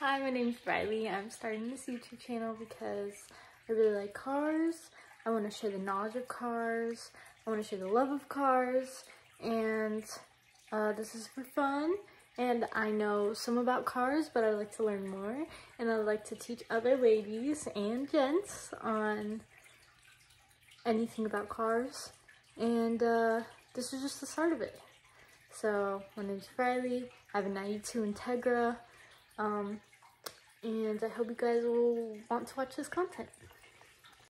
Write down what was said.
Hi, my name's Riley. I'm starting this YouTube channel because I really like cars. I want to share the knowledge of cars. I want to share the love of cars. And this is for fun. And I know some about cars, but I'd like to learn more. And I'd like to teach other ladies and gents on anything about cars. And this is just the start of it. So my name's Riley. I have a 92 Integra. And I hope you guys will want to watch this content.